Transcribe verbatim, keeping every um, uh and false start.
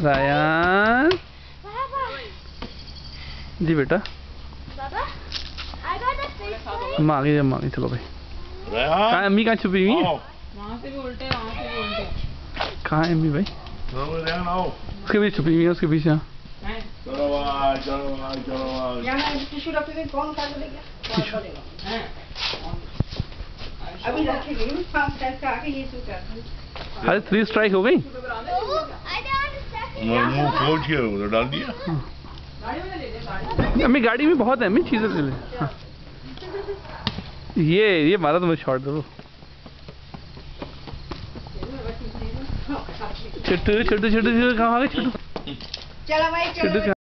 Ryan जी बेटा अम्मा आ गई अम्मा आ गई चलो भाई। कहाँ अम्मी कहाँ छुपी हुई है? वहाँ से भी उल्टे वहाँ से भी उल्टे। कहाँ है अम्मी भाई? उसके पीछे छुपी हुई है उसके पीछे। चलो भाई चलो भाई चलो भाई। यहाँ मैं टिश्यू रखते थे कौन उठा के ले गया? अभी रखे गई पाँच साल का आके ये सूट कर। अरे थ्री स्ट्राइक हो गई। मुंह खोल के उधर डाल दिया। अम्मी गाड़ी में बहुत है अम्मी चीजें ले ले। हाँ। ये ये मारा तुम्हें शॉट दो। छोटू छोटू छोटू कहाँ आ गए छोटू? चलो भाई चलो।